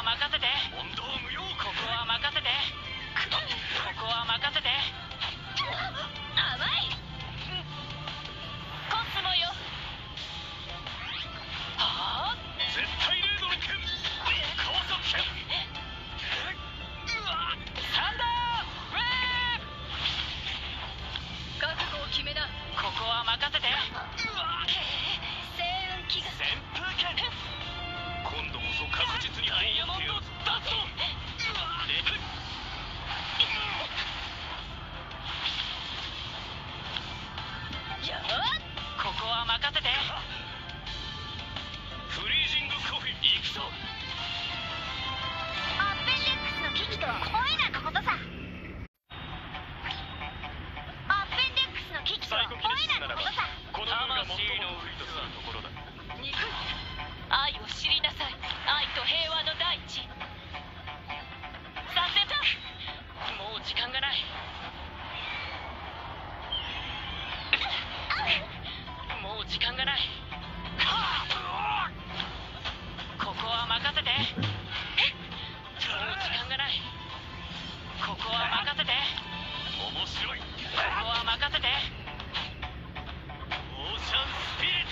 は任せて。問答無用。ここは任せて。ここは任せて。甘い。コスモよ。はあ、絶対零度の剣。高速剣。サンダーウェーブ。覚悟を決めな。ここは任せて。星雲機が。旋風剣。今度こそ確実にダイヤモンドダスト。ここは任せて。フリージングコフィン行くぞ。 アッペンデックスの危機とはおいらのことさ。アッペンデックスの危機とはおいらのことさ。 この分が最も不利とするところだ。愛を知りなさい。愛と平和の大地。させた。もう時間がない。もう時間がない。ここは任せて。もう時間がない。ここは任せて。面白い。ここは任せて。オーシャンスピリット。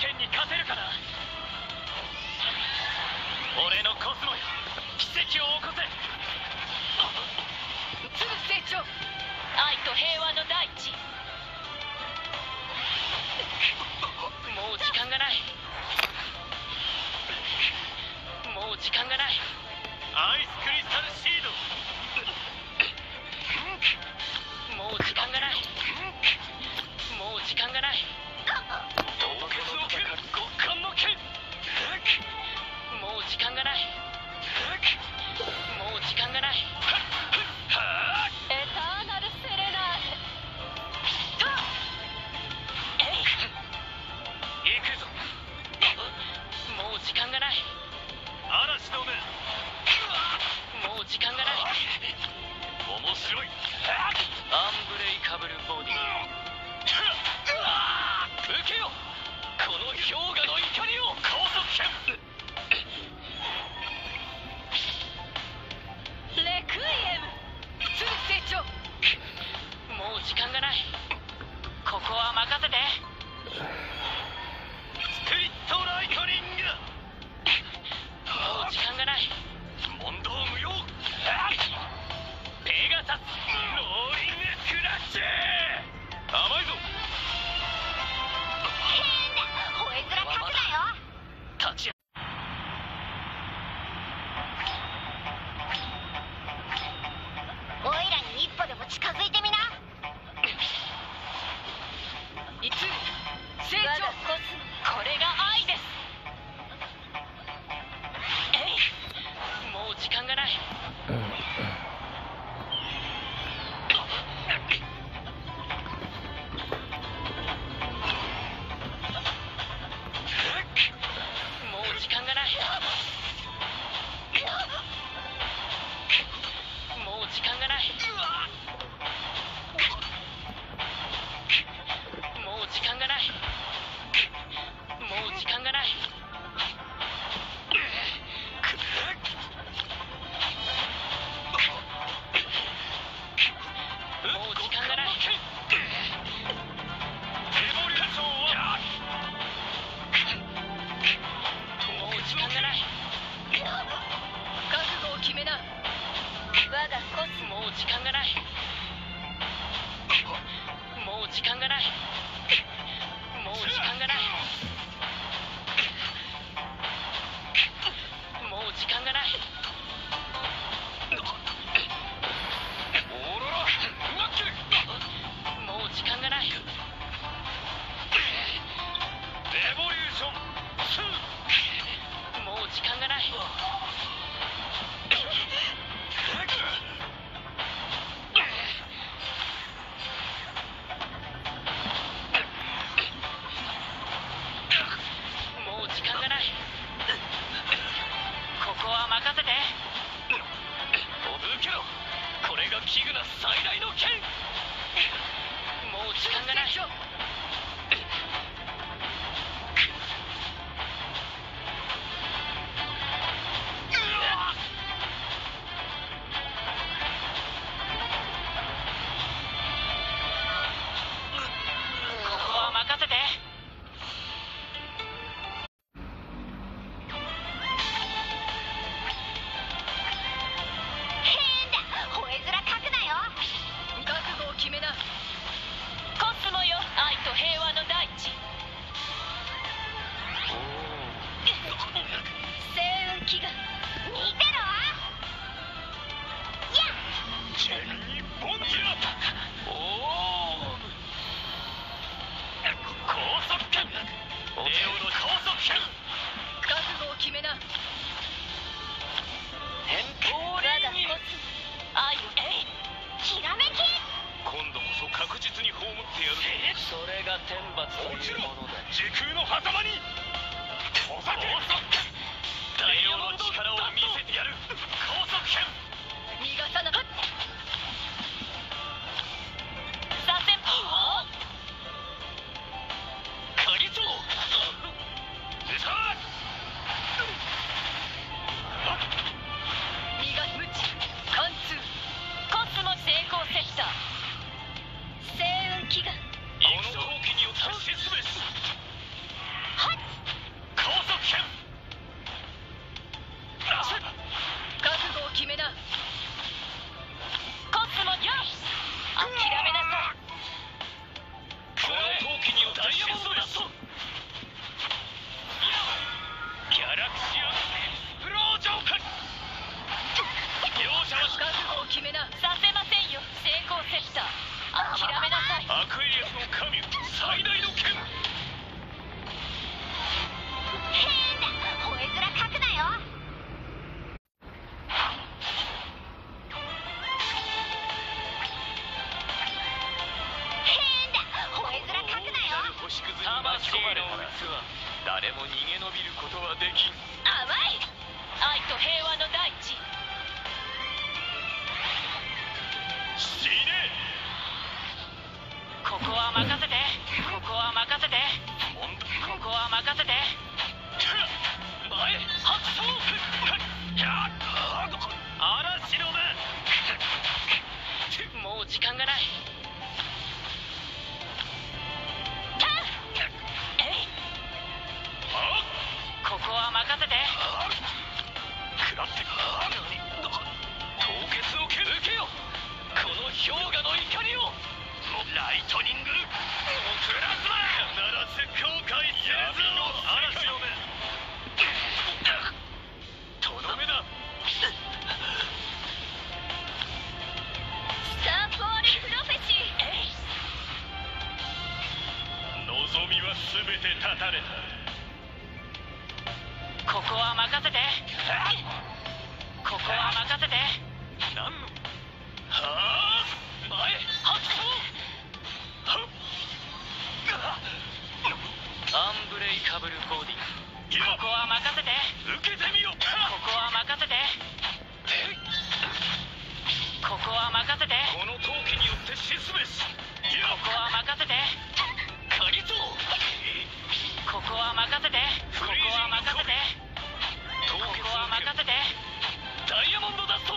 剣に勝てるかな。俺のコスモよ、奇跡を起こせ。 鶴成長、愛と平和の大地。もう時間がない。もう時間がない。 アイスクリスタルシード。 もう時間がない。もう時間がない。 凍結の剣、極寒の剣。 もう時間がない。もう時間がない。エターナルセレナーデ。 行くぞ。 もう時間がない。 嵐の目。 もう時間がない。 面白い。アンブレイカブルボディ。受けよ、この氷河の怒りを。高速剣。 レクイエム。鶴成長、もう時間がない。ここは任せて。 スピリットライトニング。 もう時間がない。 問答無用。ペガサスローリングクラッシュ。甘いぞ。 変だ、吠え面かくなよ。 立ちオイラに一歩でも近づいてみな。 いつ成長、これが愛です。もう時間がない。もう時間がない。もう時間がない。もう時間がない。もう時間がない。もう時間がない。 エボリューションは。 もう時間がない。覚悟を決めな。我がコス。もう時間がない。もう時間がない。もう時間がない。もう時間がない。 オーロラナッキル。 もう時間がない。 エボリューション2。 もう時間がない。もう時間がない。ここは任せて。 受けろ、これがキグナ最大の剣。 もう時間がない。ここは任せて。 変だ、吠え面かくなよ。 覚悟を決めな。コスモよ、愛と平和の大地。星雲祈願。 見てろ。やっ、 剣にボンジラ。おー、高速剣。レオの高速剣。 覚悟を決めな。 変更我がコス。愛を。 ひらめき。 今度こそ確実に葬ってやる。 それが天罰というものだ。 時空の狭間にお酒。レオの力を見せてやる。高速剣。 逃がさな。させ。 影長。出た。 身が無知貫通。コスモ成功セッター。星雲祈願。 この闘気によって死すべし。 はっ。 剣。 覚悟を決めな。コスモよし諦めなさい。 この陶器によってダイヤモンドだと。ギャラクシアンエクスプロージョン。容赦はし覚悟を決めな。させませんよ成功セプター。諦めなさい。 アクエリアスの神最大の剣。 変だ、吠え面かくなよ。変だ、吠え面かくなよ。 星屑に巻き込まれたら誰も逃げ延びることはできん。 甘い。愛と平和の大地。 死ね。 ここは任せて。ここは任せて。ここは任せて。 前発想。嵐の目。 もう時間がない。ここは任せて。 食らって凍結を受けよ。この氷河の怒りを。ライトニングプラズマ。必ず後悔するぞ嵐の目。とどめだ。 スターフォールプロフェシー。 望みは全て断たれた。 ここは任せて。ここは任せて。 何のはあ前発想。 アンブレイカブルボディ。 今ここは任せて。 受けてみよ。 ここは任せて。ここは任せて。 この陶器によって死すべし。 ここは任せて。 カニゾここは任せて。ここは任せて。ここは任せて。 ダイヤモンドダスト。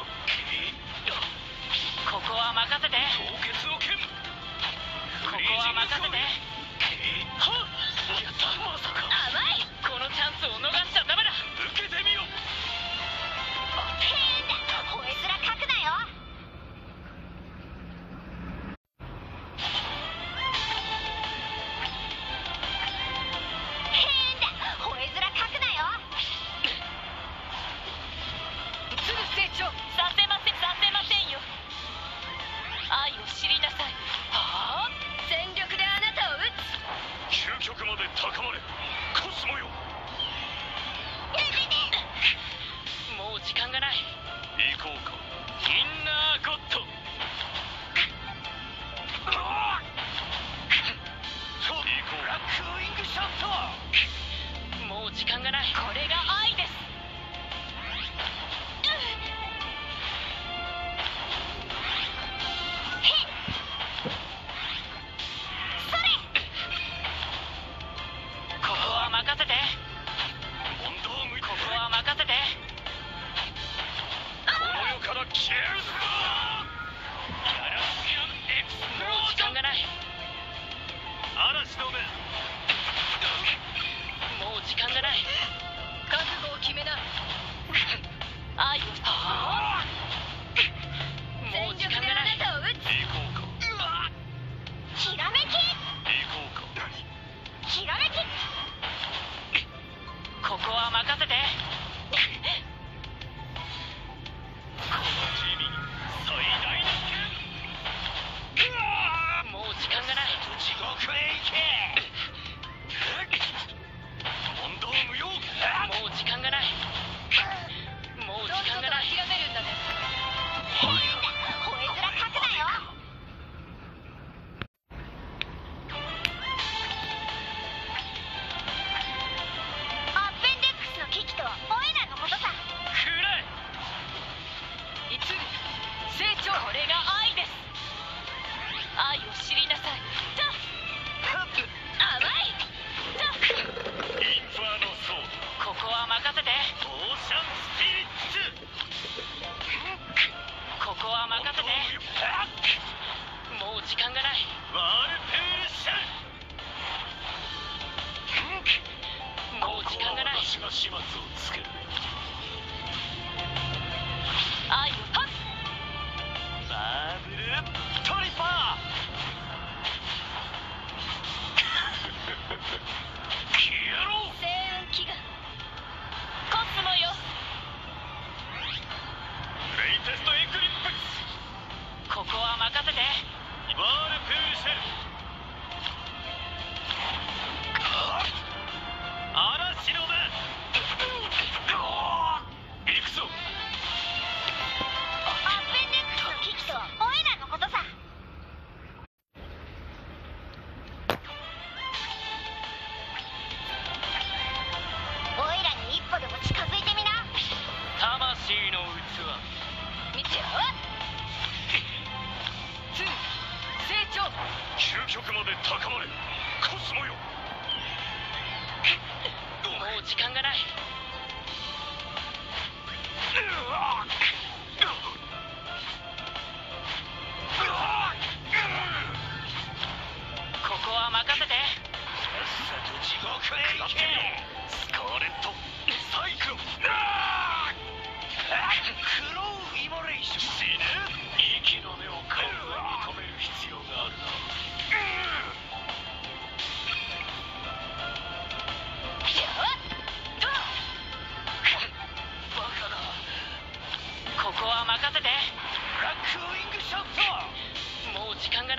ここは任せて。 凍結を剣。 ここは任せて。 はっやったまさか。 甘い。このチャンスを逃しちゃダメだ。 受けてみよ。 変だ、吠え面かくなよ。変だ、吠え面かくなよ。 すぐ成長させませんよ。愛を知りなさい。はあ全力であなたを撃つ。 究極まで高まれコスモよ。 もう時間がない。 行こうかインナーゴッド。行こうブラックウィングシャット。 もう時間がない。これが愛です。ここは任せて。 問答無ここは任せて。 この世から消えるぞ。 こは任せて。 ワールプールシェル嵐の目行くぞ。 アペンデックスの危機とはオイラのことさ。オイラに一歩でも近づいてみな。 魂の器見てよ。2成長。 究極まで高まれコスモよ。 もう時間がない。ここは任せて。 さっさと地獄へ行け。スカーレットサイクロンクロウイボレーション。死ぬ。息の根を顔上に止める必要があるな。バカだ。 ここは任せて。 ブラックウィングショット。 もう時間がない。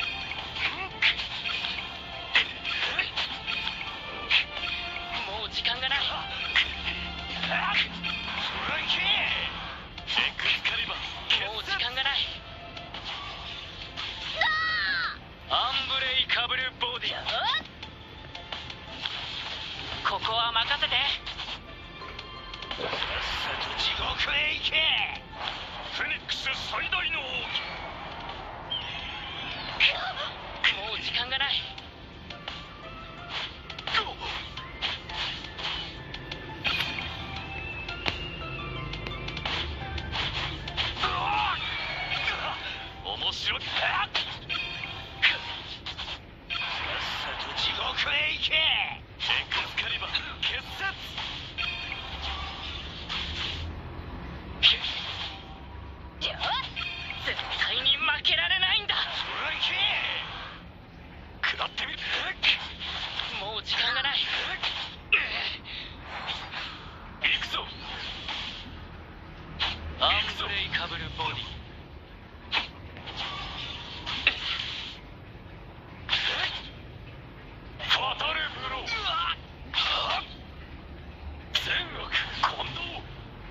もう時間がない。 トライキーエクスカリバー。 もう時間がない。アンブレイカブルボディ。ここは任せて。 さっさと地獄へ行け。フェニックス最大の奥義。 もう時間がない。 面白い。さっさと地獄へ行け。エクスカリバー決殺。 絶対に負けられないんだ。 トライキー食らってみる。 もう時間がない。 行くぞ。 アンブレイカブルボディ。 ファタルブロー。善悪混同。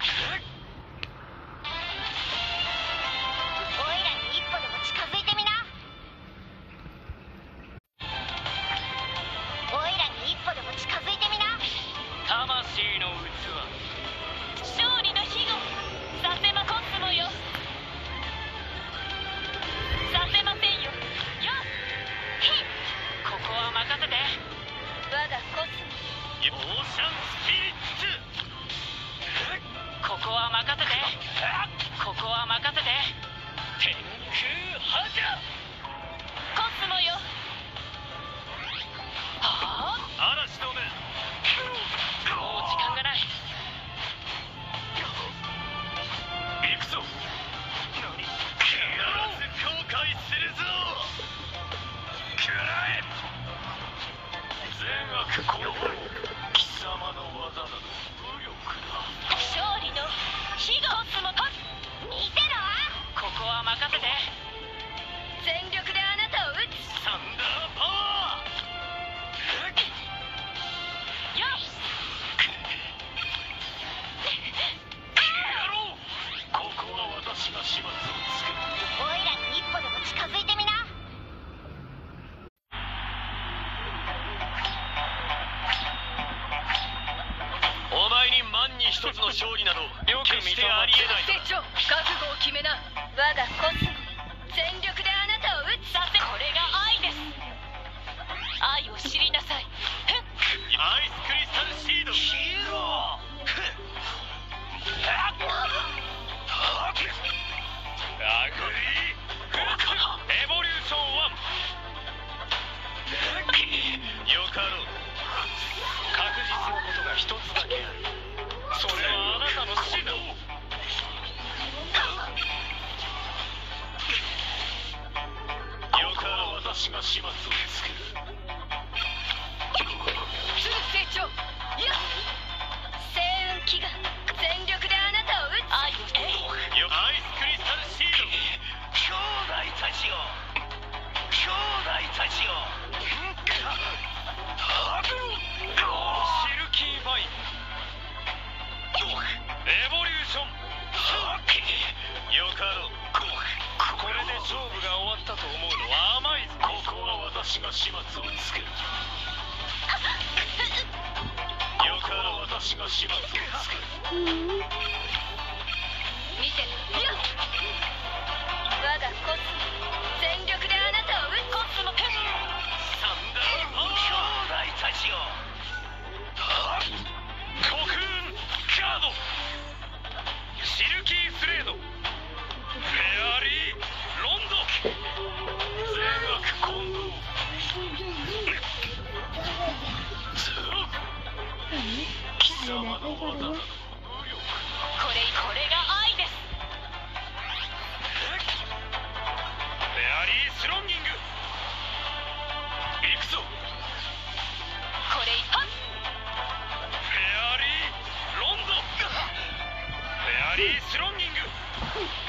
オイラに一歩でも近づいてみな。オイラに一歩でも近づいてみな。 魂の器。勝利の庇護させまコスモよ。させませんよ。よっ。ここは任せて。我がコスモ。 オーシャンスピリッツ。 ここは任せて。ここは任せて。 天空覇者。 コスモよ。はあ。 嵐の目。 もう時間がない。 行くぞ。何。必ず後悔するぞ。食らえ。善悪混同。貴様の技など無力だ。 勝利の庇護コスモ。 見てろ。 ここは任せて。全力であなたを撃つ。 サンダーパワー。 よっ。 やろう。ここは私が始末をつける。 オイラに一歩でも近づいてみな。 お前に万に一つの勝利など決してありえない。 成長覚悟を決めな。我がコスモ全力であなたを撃つ。さてこれが愛です。愛を知りなさい。 アイスクリスタルシード。ヒーロー。アグリー。エボリューション1。よかろう。確実なことが一つだけある。それはあなたの死だ。よかろう。私が始末をつける。 すぐ成長。よっ。星雲祈願全力であなたを撃つ。愛をアイスクリスタルシード。 私が始末をつける。よから私が始末をつける。 見てよ、我がコスモ全力であなたを撃つ。コスモサンダー兄弟たちよ。コクーンカード、シルキースレード、フェアリーロンド、善悪混同。貴様の技だ。無力。 これが愛です。 フェアリースロンギング。行くぞ。 これはっ。 フェアリーロンド。フェアリースロンギング。